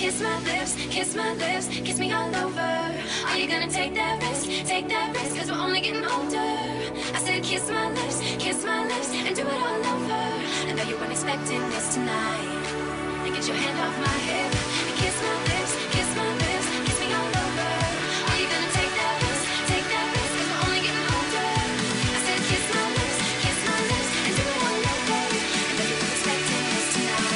kiss my lips, kiss me all over. Are you gonna take that risk, cause we're only getting older. I said kiss my lips, and do it all over. I know you weren't expecting this tonight. And get your hand off my hip, and kiss my lips, kiss me all over. Are you gonna take that risk, cause we're only getting older. I said kiss my lips, and do it all over. I know you weren't expecting this tonight.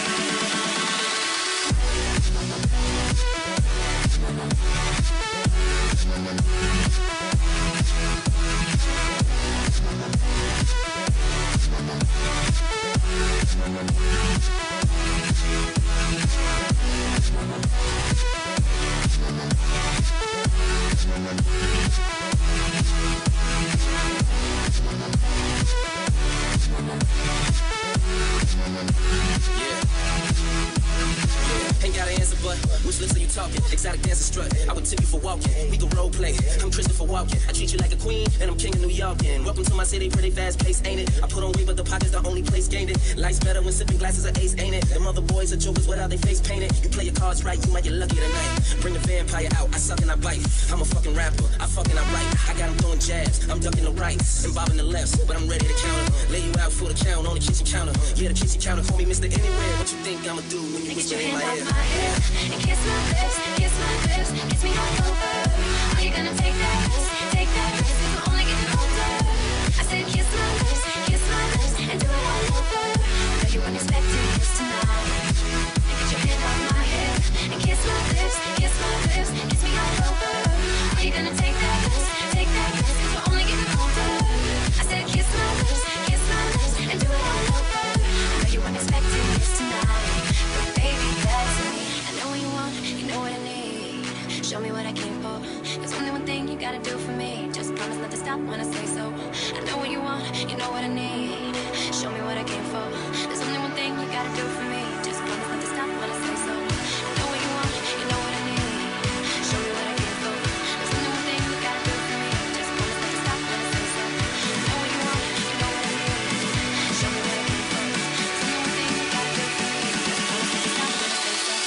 Ain't got an answer, but which lips are you talking? Exotic dancer strut, I would tip you for walking. We can role play, I'm Christopher Walken. I treat you like a queen, and I'm king of New York. And welcome to my city, pretty fast pace, ain't it? I put on weight, but the pocket's the only place gained it. Life's better when sipping glasses of ace, ain't it? Them other boys are jokers without their face painted. You play your cards right, you might get lucky tonight. Bring the vampire out, I suck and I bite. I'm a fucking rapper, I fucking I write. I got him throwing jabs, I'm ducking the rights and bobbing the lefts, but I'm ready to counter. Lay you out for the count on the kitchen counter. Yeah, the kitchen counter, call me Mr. Anywhere. What you think I'ma do when you whisper in my ear? And kiss my lips, kiss me all over. Are you gonna take that risk, cause we're only getting older. I said kiss my lips, and do it all over. I know you weren't expecting this tonight. And get your hand off my hip, and kiss my lips, kiss me all over. Are you gonna take that risk, cause we're only getting older. I said kiss my lips, and do it all over. I know you weren't expecting this tonight, but baby, that's me. I know what you want, you know what I need. Show me what I came for. There's only one thing you gotta do for me. Just promise not to stop when I say so. I know what you want, you know what I need. Show me what I came for. There's only one thing you gotta do for me. Just promise not to stop when I say so. I know what you want, you know what I need. Show me what I came for. There's only one thing you gotta do for me. Just promise not to stop when I say so. I know what you want, you know what I need. Show me what I came for. There's only one thing you gotta do for me. Just promise not to stop when I say so.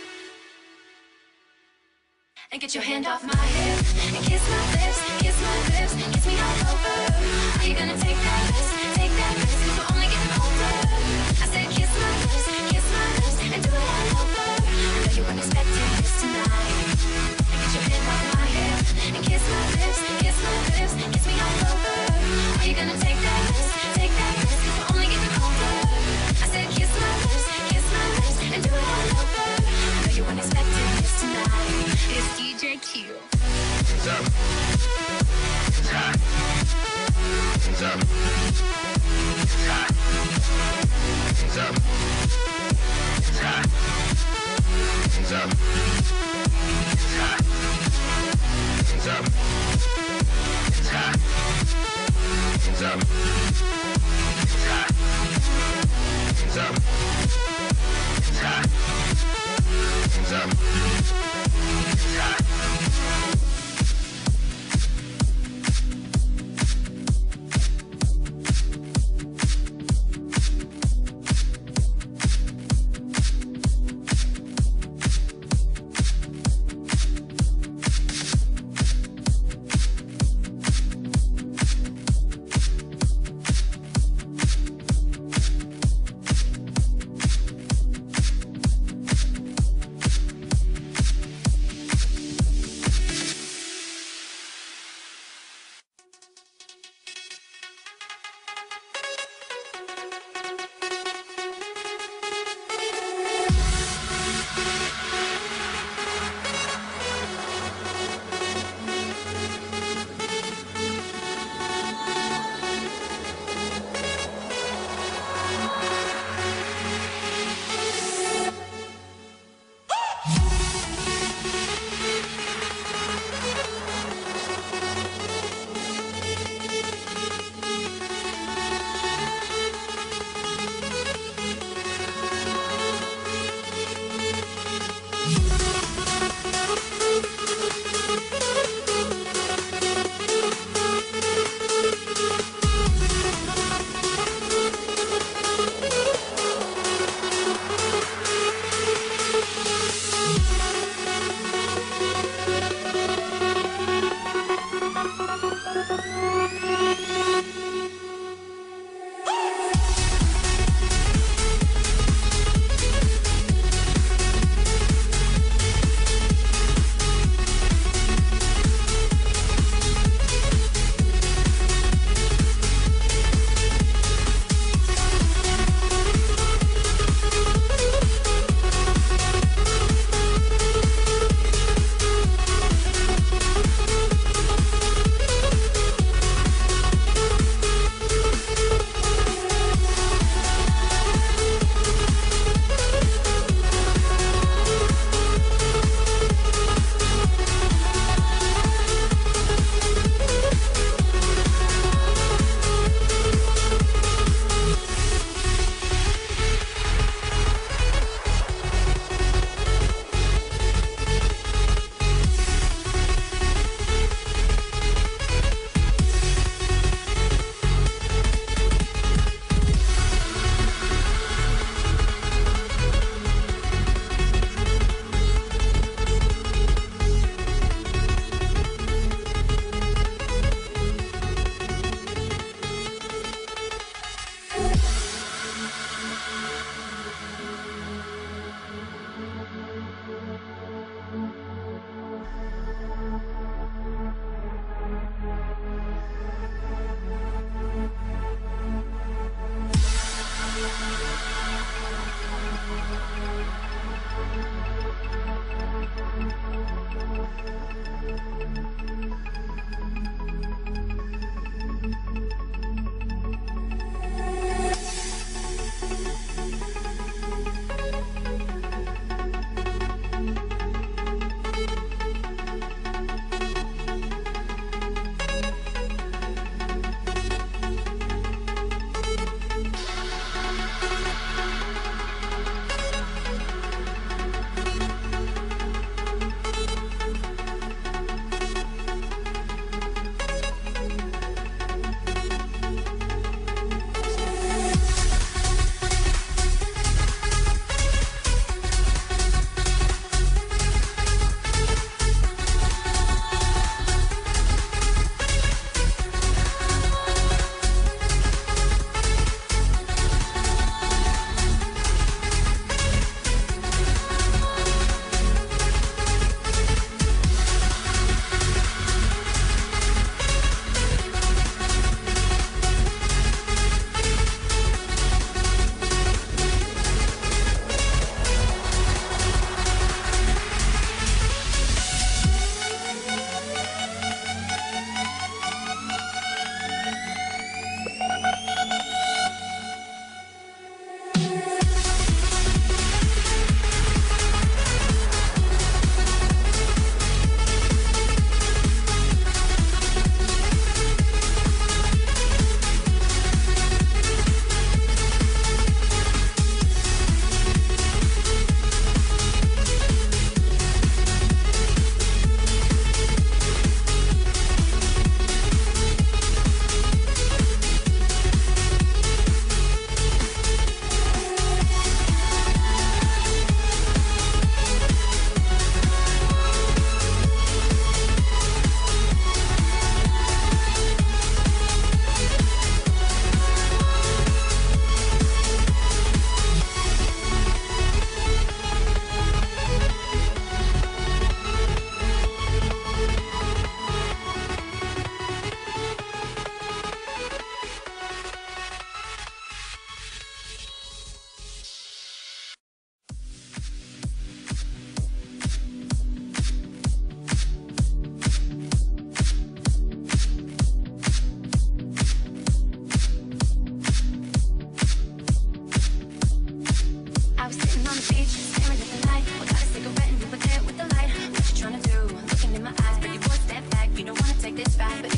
And get your hand off my hip, and kiss my lips, kiss me all over. Are you gonna take that risk, cause we're only getting older. I said kiss my lips, and do it all over. I know you weren't expecting this tonight. And get your hand off my hip, and kiss my lips, kiss me all over. Are you gonna take that risk, cause we're only getting older. I said kiss my lips, and do it all over. I know you weren't expecting this tonight. It's DJ Q.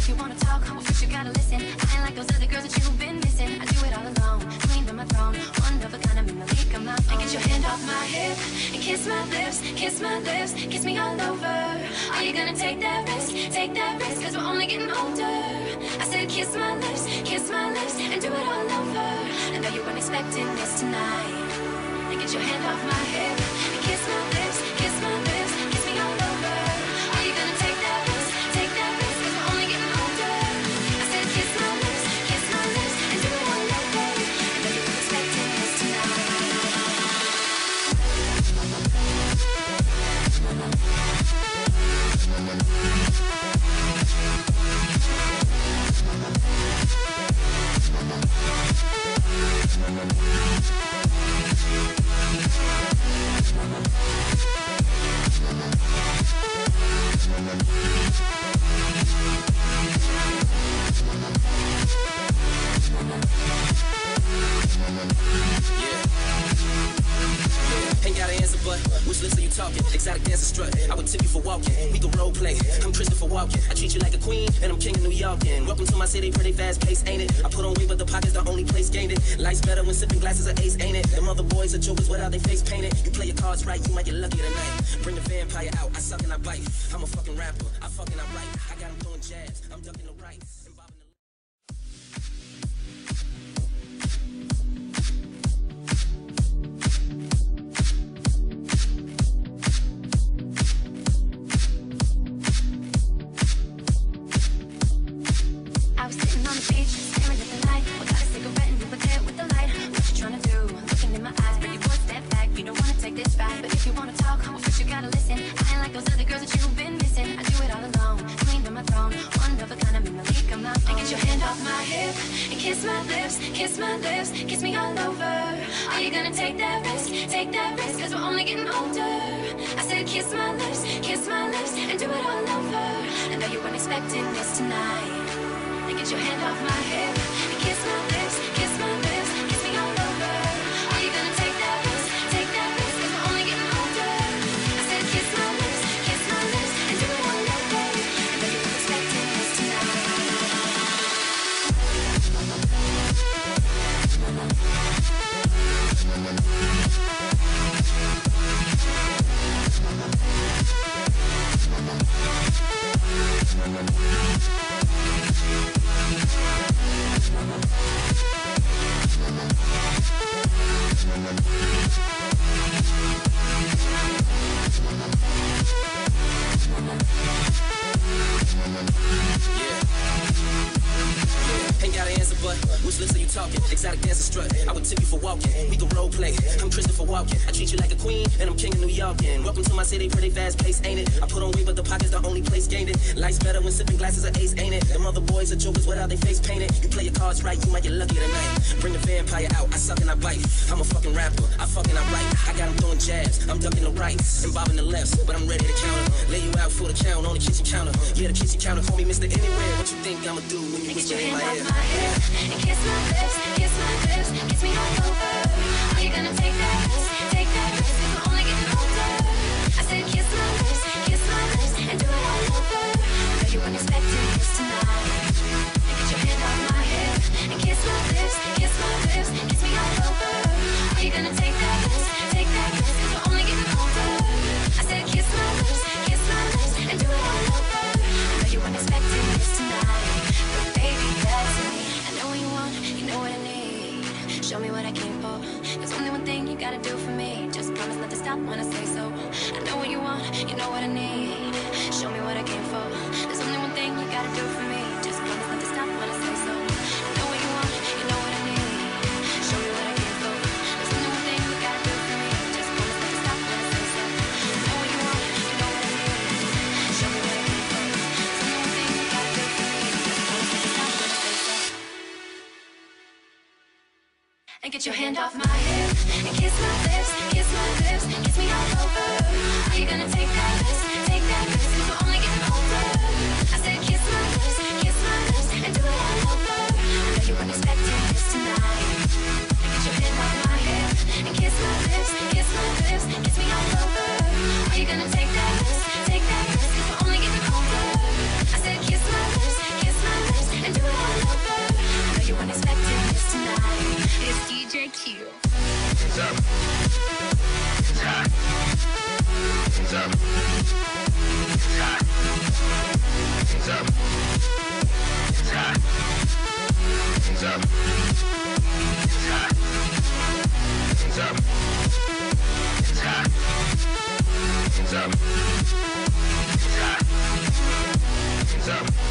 if you wanna talk, well, first you gotta listen. I ain't like those other girls that you've been missing. I do it all alone, queen of my throne. One of a kind, I'm in the league of my own. And get your hand off my hip and kiss my lips, kiss my lips, kiss me all over. Are you gonna take that risk? Take that risk, cause we're only getting older. I said kiss my lips, and do it all over. I know you weren't expecting this tonight. And get your hand off my hip and kiss my lips, kiss me all over. Are you gonna take that risk? Take that risk, cause we're only getting older. I said kiss my lips, and do it all over. I know you weren't expecting this tonight. Ain't got an answer, but which lips are you talking? Exotic dancer strut. I would tip you for walking. We can role play. I'm Christopher Walken. I treat you like a queen, and I'm king of New York. And welcome to my city, pretty fast pace, ain't it? I put on weight, but the pocket's the only place gained it. Life's better when sipping glasses of ace, ain't it? Them other boys are jokers without their face painted. You play your cards right, you might get lucky tonight. Bring the vampire out. I suck and I bite. I'm a fucking rapper. I fucking I write. I got him throwing jabs. I'm ducking the right. And bobbing the I was sitting on the beach, staring at the night. Without a cigarette and you were there with the light. What you trying to do? Looking in my eyes, but you boy step back. You don't wanna take this fight, but if you wanna talk, well, first you gotta listen. I ain't like those other girls that you've been missing. I do it all alone, queen of my throne. One of a kind, I'm in the league of my own. And get your hand off my hip and kiss my lips, kiss me all over. Are you gonna take that risk? Take that risk, cause we're only getting older. I said kiss my lips, and do it all over. I know you weren't expecting this tonight. And get your hand off my hip and kiss my lips, kiss me all over. Are you gonna take that risk? Take that risk, cause we're only getting older. I said kiss my lips, and do it all over. I know you weren't expecting this tonight. Ain't got an answer, but which lips are you talking? Exotic dancer strut. I would tip you for walking. We can role play. I'm Christopher Walken. I treat you like a queen, and I'm king of New York. And welcome to my city, pretty fast pace, ain't it? I put on weight, but the pocket's the only place gained it. Life's better when sipping glasses of ace, ain't it? Them other boys are jokers without their face painted. You play your cards right, you might get lucky tonight. Bring the vampire out. I suck and I bite. I'm a fucking rapper. I fucking I write. I got him throwing jabs. I'm ducking the rights and bobbing the lefts, but I'm ready to counter. Lay you out for the count on the kitchen counter. Yeah, the kitchen counter. Call me Mr. Anywhere. What you think I'ma do when you whisper in my ear? And kiss my lips, kiss me all over. Are you gonna take that risk? Take that risk, cause we're only getting older. I said kiss my lips, and do it all over. I know you weren't expecting this tonight. And get your hand off my hip and kiss my lips, kiss me all over. Are you gonna take that risk? Take that risk, cause we're only getting older. I said kiss my lips, and do it all over. I know you weren't expecting this tonight, but baby, that's me. I know what you want, you know what I need. Show me what I came for. There's only one thing you gotta do for me. Just promise not to stop when I say so. I know what you want, you know what I need. Show me what I came for. There's only one thing you gotta do for me. Just promise not to stop when I say so. I know what you want, you know what I need. Show me what I came for. There's only one thing you gotta do for me. Just promise not to stop when I say so. I know what you want, you know what I need. Show me what I came for. There's only one thing you gotta do for me. Just promise not to stop when I say so. And get your hand off my hip and kiss my lips, kiss me all over. Are you gonna take that risk? Take that risk, cause we're only getting older. I said kiss my lips, and do it all over. I know you weren't expecting this tonight. And get your hand off my hip and kiss my lips, kiss me all over. Are you gonna take that risk? Take that risk, cause we're only getting older. I said kiss my lips, up.